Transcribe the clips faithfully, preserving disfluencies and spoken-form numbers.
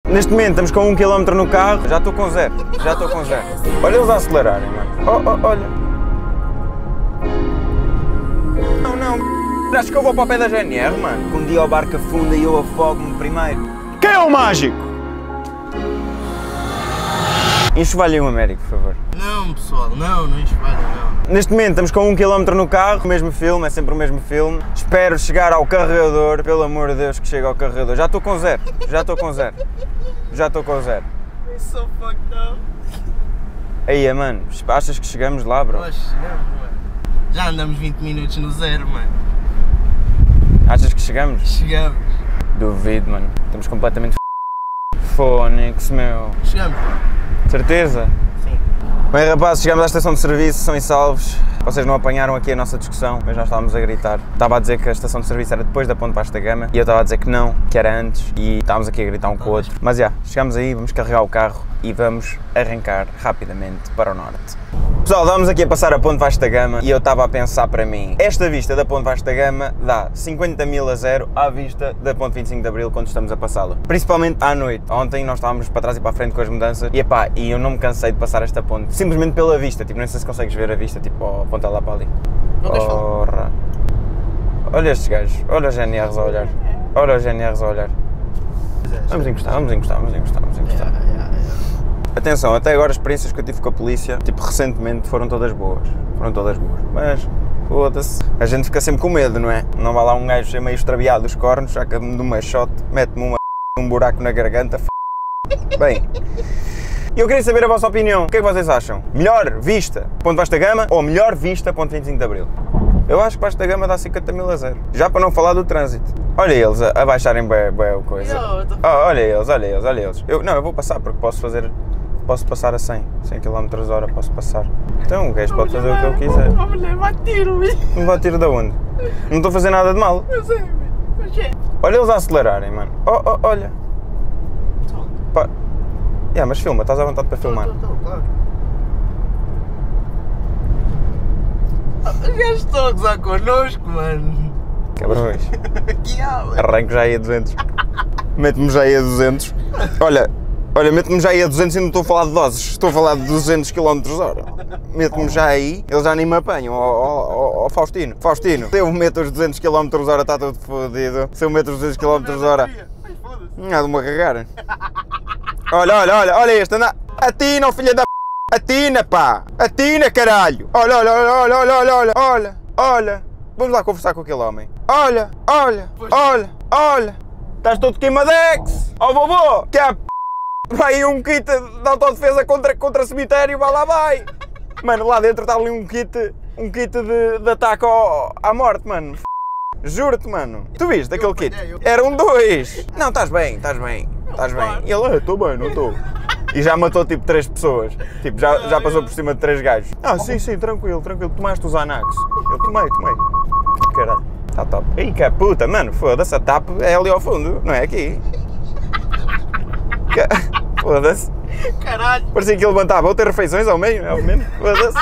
Neste momento estamos com um quilómetro no carro, já estou com zero, já estou com zero. Olha eles a acelerarem, mano. Oh, oh, olha. Não, não, acho que eu vou para o pé da G N R, mano. Um dia o barco afunda e eu afogo-me primeiro. Quem é o mágico? Enxovalhem o Américo, por favor. Não, pessoal, não, não enxovalhem, não. Neste momento estamos com um quilómetro no carro, o mesmo filme, é sempre o mesmo filme. Espero chegar ao carregador, pelo amor de Deus que chegue ao carregador. Já estou com zero, já estou com zero. Já estou com zero. It's so fucked up. Aí, mano, achas que chegamos lá, bro? Nós chegamos, mano. Já andamos vinte minutos no zero, mano. Achas que chegamos? Chegamos. Duvido, mano. Estamos completamente f... Fónix, meu. Chegamos. Certeza? Sim. Bem, rapazes, chegamos à estação de serviço, são e salvos. Vocês não apanharam aqui a nossa discussão, mas nós estávamos a gritar. Estava a dizer que a estação de serviço era depois da Ponte Vasta Gama e eu estava a dizer que não, que era antes, e estávamos aqui a gritar um com o outro. Mas já, yeah, chegamos aí, vamos carregar o carro e vamos arrancar rapidamente para o norte. Pessoal, estávamos aqui a passar a Ponte Vasta Gama e eu estava a pensar para mim, esta vista da Ponte Vasta Gama dá cinquenta mil a zero à vista da Ponte vinte e cinco de Abril quando estamos a passá-la. Principalmente à noite. Ontem nós estávamos para trás e para a frente com as mudanças e epá, e eu não me cansei de passar esta ponte, simplesmente pela vista, tipo, não sei se consegues ver a vista, tipo, a ponta lá para ali. Não tens falado. Porra. Olha estes gajos, olha os G N Rs a olhar, olha os G N Rs a olhar. Vamos encostar, vamos encostar, vamos encostar, vamos encostar. Yeah, yeah, yeah. Atenção, até agora as experiências que eu tive com a polícia, tipo recentemente, foram todas boas. Foram todas boas. Mas, foda-se, a gente fica sempre com medo, não é? Não vai lá um gajo ser meio extraviado dos cornos, saca-me de uma shot, mete-me uma um buraco na garganta, f... Bem, eu queria saber a vossa opinião. O que é que vocês acham? Melhor vista Ponte Vasta Gama ou melhor vista Ponte vinte e cinco de Abril? Eu acho que Vasta Gama dá cinquenta mil a zero. Já para não falar do trânsito. Olha eles a, a baixarem bem, bem a coisa. Oh, olha eles, olha eles, olha eles. Eu, não, eu vou passar porque posso fazer... Posso passar a cem, cem quilómetros por hora, posso passar. Então o gajo pode fazer o que eu quiser. Vamos levar tiro, velho. Me vai tiro de onde? Não estou a fazer nada de mal. Eu sei, velho. Olha eles a acelerarem, mano. Oh, oh, olha. Pá. Yeah, mas filma, estás à vontade para filmar. Tô, tô, tô, claro. Os gajos estão a gozar connosco, mano. Cabrões. Diabo. Arranco já aí a duzentos. Mete-me já aí a duzentos. Olha. Olha, mete-me já aí a duzentos e não estou a falar de doses, estou a falar de duzentos quilómetros por hora. Mete-me já aí, eles já nem me apanham, ó oh, oh, oh, Faustino. Faustino, se eu meto os duzentos quilómetros por hora está tudo fodido. Se eu meto os duzentos quilómetros por hora, não há de me cagar. Olha, olha, olha, olha este, anda. Atina, oh, filha da p... Atina, pá! Atina, caralho! Olha, olha, olha, olha, olha, olha, olha, olha, olha. Vamos lá conversar com aquele homem. Olha, olha, olha, olha. Estás todo queimadex! Ó oh, vovô, que é vai um kit de autodefesa contra, contra cemitério, vai lá vai! Mano, lá dentro está ali um kit, um kit de, de ataque ao, à morte, mano. Juro-te, mano. Tu viste aquele kit? Eram dois! Não, estás bem, estás bem, estás bem. E ele, estou bem, não estou. E já matou tipo três pessoas. Tipo, já, já passou por cima de três gajos. Ah, sim, sim, tranquilo, tranquilo. Tomaste os Anax. Eu tomei, tomei. Caralho, está top. Ih, que puta, mano, foda-se, a TAP é ali ao fundo, não é aqui. Foda-se. Caralho. Parecia que ele levantava outras refeições ao meio, ao menos. Foda-se.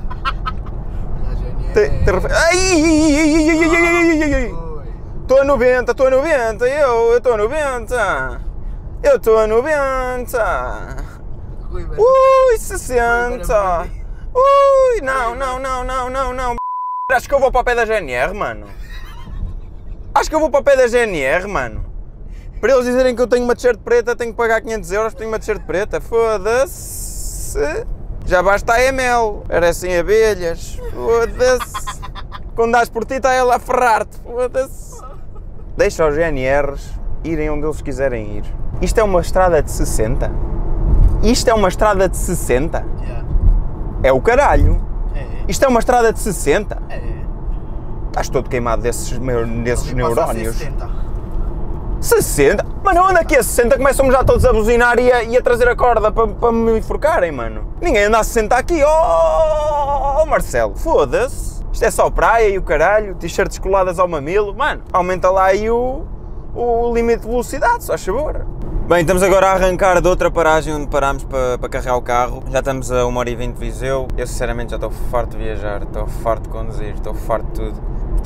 Ai! Estou a noventa, estou a noventa, eu estou a noventa. Eu estou a noventa. Ui, sessenta. Ui, não, não, não, não, não, não. Acho que eu vou para o pé da G N R, mano. Acho que eu vou para o pé da G N R, mano. Para eles dizerem que eu tenho uma t-shirt preta, tenho que pagar quinhentos euros porque tenho uma t-shirt preta. Foda-se. Já basta a M L. Parecem abelhas. Foda-se. Quando dás por ti, está ela a ferrar-te. Foda-se. Deixa os G N Rs irem onde eles quiserem ir. Isto é uma estrada de sessenta? Isto é uma estrada de sessenta? Yeah. É o caralho. É, é. Isto é uma estrada de sessenta? É, é. Estás todo queimado desses, desses neurónios. sessenta. sessenta? Mano, onde aqui a sessenta começam já todos a buzinar e a, e a trazer a corda para pa me enforcarem, mano. Ninguém anda a sessenta aqui, oh, oh Marcelo, foda-se. Isto é só praia e o caralho, t-shirts coladas ao mamilo. Mano, aumenta lá aí o, o limite de velocidade, só favor. Bem, estamos agora a arrancar de outra paragem onde parámos para, para carregar o carro. Já estamos a uma hora e vinte de Viseu. Eu sinceramente já estou farto de viajar, estou farto de conduzir, estou farto de tudo.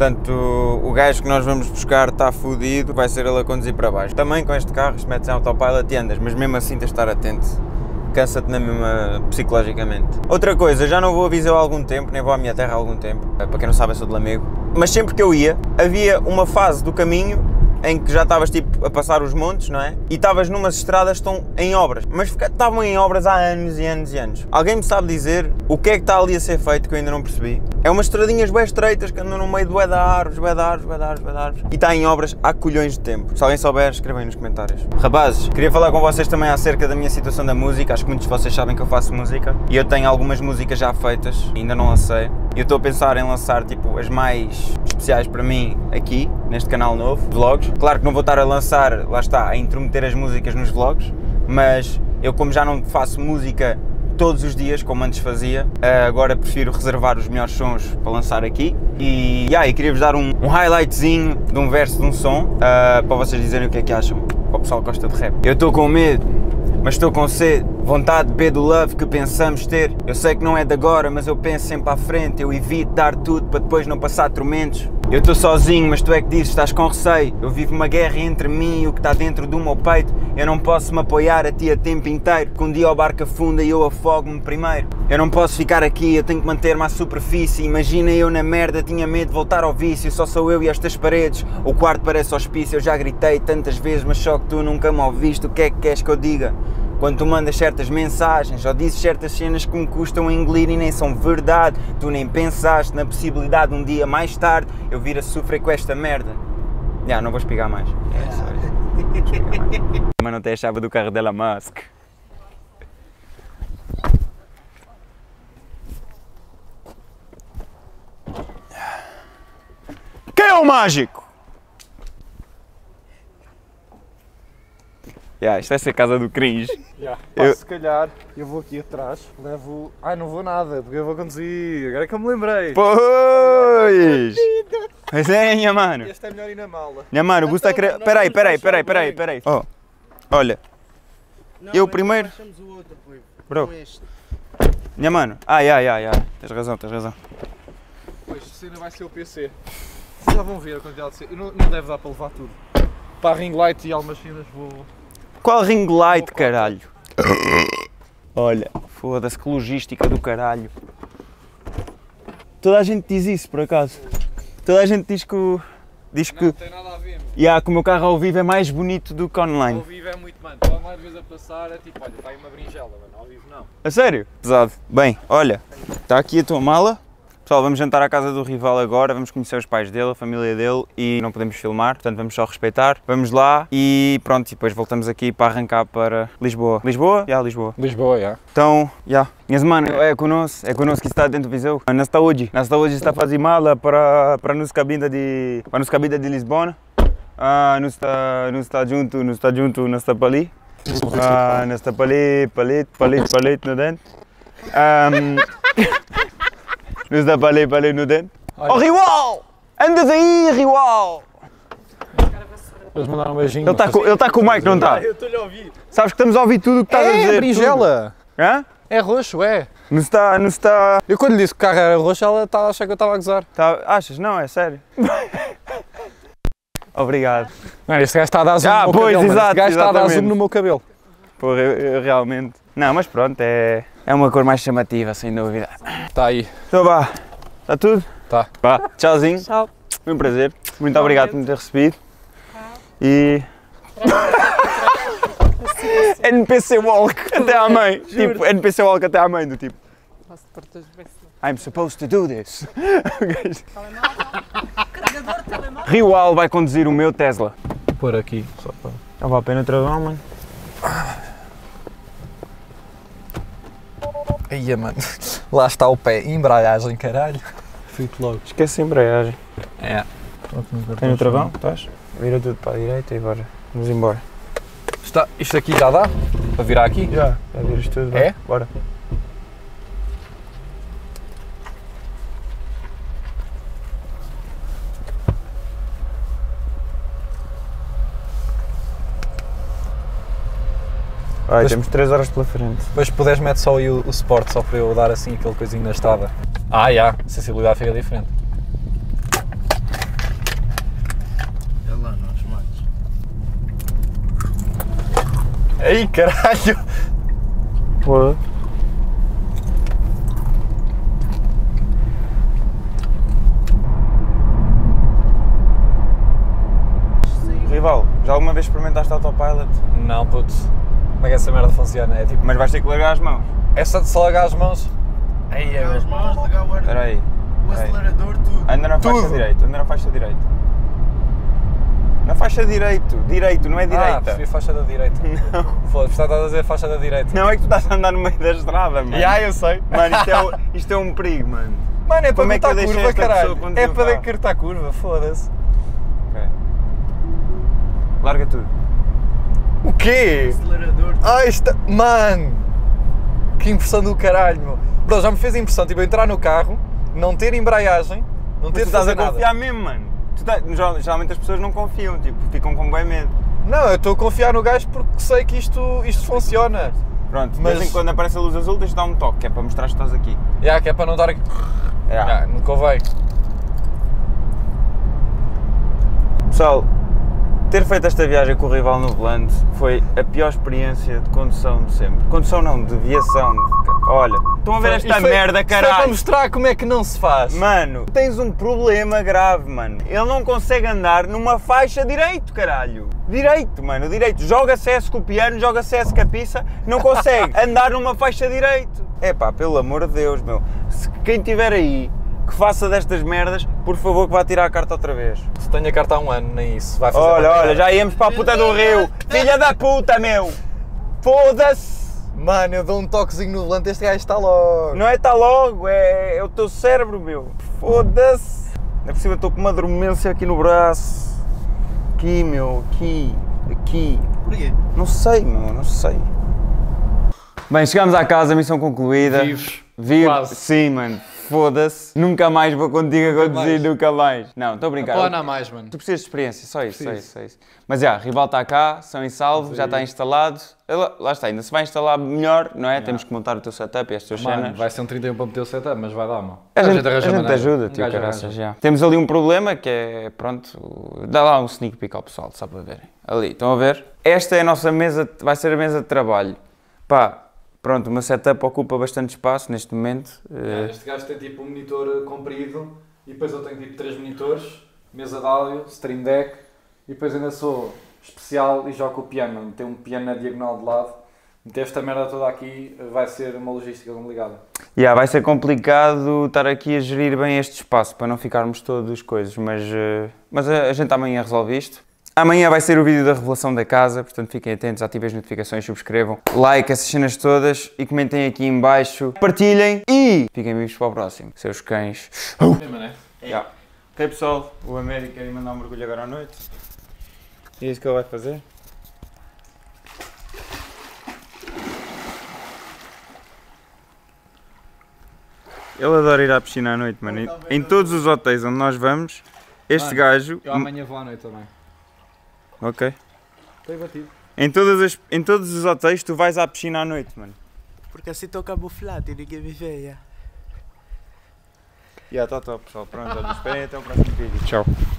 Portanto, o gajo que nós vamos buscar está fodido, vai ser ele a conduzir para baixo. Também com este carro, isto metes em autopilot e andas, mas mesmo assim tens de estar atento. Cansa-te na mesma psicologicamente. Outra coisa, já não vou a Viseu há algum tempo, nem vou à minha terra há algum tempo. Para quem não sabe, eu sou de Lamego. Mas sempre que eu ia, havia uma fase do caminho em que já estavas tipo a passar os montes, não é? E estavas numas estradas que estão em obras, mas estavam em obras há anos e anos e anos. Alguém me sabe dizer o que é que está ali a ser feito que eu ainda não percebi? É umas estradinhas bem estreitas que andam no meio de bué de árvores, bué de árvores, bué de árvores, bué de árvores. E está em obras há colhões de tempo. Se alguém souber, escrevem nos comentários. Rapazes, queria falar com vocês também acerca da minha situação da música. Acho que muitos de vocês sabem que eu faço música e eu tenho algumas músicas já feitas, ainda não lancei. E eu estou a pensar em lançar tipo as mais especiais para mim aqui, neste canal novo, vlogs. Claro que não vou estar a lançar, lá está, a intrometer as músicas nos vlogs, mas eu como já não faço música todos os dias, como antes fazia, agora prefiro reservar os melhores sons para lançar aqui. E, yeah, e queria-vos dar um, um highlightzinho de um verso de um som, uh, para vocês dizerem o que é que acham, para o pessoal que gosta de rap. Eu estou com medo, mas estou com sede, vontade de beber do love que pensamos ter. Eu sei que não é de agora, mas eu penso sempre à frente. Eu evito dar tudo para depois não passar tormentos. Eu estou sozinho, mas tu é que dizes, estás com receio. Eu vivo uma guerra entre mim e o que está dentro do meu peito. Eu não posso me apoiar a ti a tempo inteiro, que um dia o barco afunda e eu afogo-me primeiro. Eu não posso ficar aqui, eu tenho que manter-me à superfície. Imagina eu na merda, tinha medo de voltar ao vício. Só sou eu e estas paredes, o quarto parece hospício. Eu já gritei tantas vezes, mas só que tu nunca me ouviste. O que é que queres que eu diga? Quando tu mandas certas mensagens, ou dizes certas cenas que me custam a engolir e nem são verdade. Tu nem pensaste na possibilidade de um dia mais tarde eu vir a sofrer com esta merda. Já, yeah, não vou espigar mais. É, sorry. Mas não tem a chave do carro dela, Musk. Quem é o mágico? Yeah, isto vai ser a casa do cringe. Yeah. Pá, eu... Se calhar eu vou aqui atrás, levo... Ai, não vou nada, porque eu vou conduzir, agora é que eu me lembrei. Pois! Pois é, minha mano. Este é melhor ir na mala. Minha mano, o Busto está a querer... Peraí, peraí, peraí, peraí, peraí. Oh, olha. Não, eu primeiro... O outro, bro. Minha mano. Ai, ai, ai, ai. Tens razão, tens razão. Pois, a cena vai ser o P C. Já vão ver a quantidade de cena. Não, não deve dar para levar tudo. Para a ring light e algumas cenas vou... Qual ring light, caralho? Olha, foda-se, que logística do caralho. Toda a gente diz isso, por acaso. Toda a gente diz que o... Diz que... Não tem nada a ver, mano. Yeah, que o meu carro ao vivo é mais bonito do que online. Ao vivo é muito, mano. Estou mais vezes a passar, é tipo, olha, está aí uma berinjela, mano. Ao vivo não. A sério? Pesado. Bem, olha, está aqui a tua mala. Pessoal, vamos jantar à casa do rival agora, vamos conhecer os pais dele, a família dele e não podemos filmar, portanto vamos só respeitar. Vamos lá e pronto, e depois voltamos aqui para arrancar para Lisboa. Lisboa? Já, yeah, Lisboa. Lisboa, já. Yeah. Então, já. Yeah. Minha semana é conosco, é conosco que está dentro do Viseu. Nós está hoje, nós está hoje está a fazer mala para, para nos cabida de, para nos cabida de Lisboa. Ah, nós está, nós está junto, nós está junto, nós está para ali. Ah, nós está para ali, palito, palito, palito no dente. Um, Nos dá para ali, para ali no dente. Oh, Riwal! Andas aí, Riwal! Eles mandaram um beijinho. Ele está com, ele tá com o mic, não está? Eu estou-lhe a ouvir. Sabes que estamos a ouvir tudo o que estás é, a dizer. É berinjela. Hã? É roxo, é. Não está, não está... Eu quando lhe disse que o carro era roxo, ela estava a achar que eu estava a gozar. Tá, achas? Não, é sério. Obrigado. Mano, este gajo está a dar zoom ah, no meu pois, cabelo. Exato, este gajo exatamente. está a dar zoom no meu cabelo. Porra, eu, eu, realmente. Não, mas pronto, é, é uma cor mais chamativa, sem dúvida. Está aí. Então vá. Está tudo? Tá. Vá, tchauzinho. Tchau. Foi um prazer. Muito obrigado por me ter recebido. E... N P C Walk até à mãe. Tipo, N P C Walk até à mãe do tipo. I'm supposed to do this. Riwal vai conduzir o meu Tesla. Vou pôr aqui, só para... Não vale a pena travão, mano. Aí, mano. Lá está o pé. Embreagem, caralho. Fico logo. Esquece a embreagem. É. Tem no travão? Estás? Vira tudo para a direita e bora. Vamos embora. Está, isto aqui já dá? Para virar aqui? Já. Já viras tudo. É? Bora. Ai, temos três horas pela frente. Depois se puderes mete só aí o, o Sport, só para eu dar assim aquele coisinho na estrada. Ah, já, a sensibilidade fica diferente. Aí, caralho! Pô. Rival, já alguma vez experimentaste autopilot? Não, puto. Como é que essa merda funciona? É tipo, Mas vais ter que largar as mãos. é só de só largar as mãos? Aí é. Ligar as mãos, ligar o, ar... Espera aí. o acelerador, tudo. Anda na faixa Tudo. direita, anda na faixa direita. Na faixa direito, direito, não é Ah, direita. percebi faixa da direita. Não. Foda-se, estás a dizer faixa da direita. Não é que tu estás a andar no meio da estrada, mano. Ya, eu sei. Mano, isto é, o- isto é um perigo, mano. Mano, é para Como é que eu cortar deixei curva, esta caralho. pessoa conduzir É o para carro? cortar curva, foda-se. Ok. Larga tudo. O quê? Acelerador, tudo. Ah, isto. Mano! Que impressão do caralho, meu. Bro, já me fez a impressão, tipo, eu entrar no carro, não ter embreagem, não Mas ter tu de estás fazer a nada. confiar mesmo, mano. Tu tá- geral- geralmente as pessoas não confiam, tipo, ficam com bem medo. Não, eu estou a confiar no gajo porque sei que isto, isto funciona. Pronto, de Mas- vez em quando aparece a luz azul, deixa dar um toque, que é para mostrar que estás aqui. Já, que é para não dar aqui. É. Já, não convém. Pessoal, ter feito esta viagem com o rival no volante foi a pior experiência de condução de sempre. Condução não, de viação. de- Olha, estão a ver esta Isto é- merda, isto é para caralho. mostrar como é que não se faz. Mano, tens um problema grave, mano. Ele não consegue andar numa faixa direito, caralho. Direito, mano, direito. Joga C S com o piano, joga C S com a pizza, não consegue andar numa faixa direito. É pá, pelo amor de Deus, meu. Se quem estiver aí, que faça destas merdas, por favor que vá tirar a carta outra vez. Se tenho a carta há um ano, nem isso. Vai fazer Olha, uma olha, cagada. já íamos para a puta do rio. Filha da puta, meu. Foda-se. Mano, eu dou um toquezinho no volante, este gajo está logo. Não é tá logo, é, é o teu cérebro, meu. Foda-se. Ainda por cima estou com uma dormência aqui no braço. Aqui, meu, aqui, aqui. Porquê? Não sei, meu, não sei. Bem, chegámos à casa, missão concluída. Vivos. Vivo. Quase. Sim, mano. Foda-se. Nunca mais vou contigo a conduzir, mais. nunca mais. Não, estou a brincar. Pô, não há mais, mano. Tu precisas de experiência, só isso, só Preciso. isso, só isso. Mas já, rival está cá, são em salvo, já está instalado. Lá, lá está, ainda se vai instalar melhor, não é? Temos que montar o teu setup e as tuas Mano, cenas. vai ser um trinta e um para meter o setup, mas vai dar, mano. A gente, a arranja gente maneira. ajuda, Um tio, gajo caraças, arranja. já. Temos ali um problema que é, pronto, dá lá um sneak peek ao pessoal, só para verem. Ali, estão a ver? Esta é a nossa mesa, vai ser a mesa de trabalho. Pá, pronto, o meu setup ocupa bastante espaço neste momento. eh, Este gajo tem tipo um monitor comprido e depois eu tenho tipo três monitores, mesa de áudio, stream deck e depois ainda sou especial e jogo o piano, mano. Tem um piano na diagonal de lado. Meter esta merda toda aqui vai ser uma logística complicada. Yeah, vai ser complicado estar aqui a gerir bem este espaço para não ficarmos todos coisas, mas, eh, mas a, a gente amanhã resolve isto. Amanhã vai ser o vídeo da revelação da casa, portanto fiquem atentos, ativem as notificações, subscrevam, like, essas cenas todas e comentem aqui em baixo, partilhem e fiquem vivos para o próximo. Seus cães. Mesmo, né? Yeah. Ok pessoal, o Américo quer ir mandar um mergulho agora à noite. E é isso que ele vai fazer. Ele adora ir à piscina à noite, mano. Em, em todos os hotéis onde nós vamos, este Mano, gajo... Eu amanhã vou à noite também. Ok. Estou batido. Em, todas as, em todos os hotéis tu vais à piscina à noite, mano. Porque assim estou camuflado e ninguém me vê, já. E yeah, tá top pessoal. Pronto, olha, esperem até o próximo vídeo. Tchau.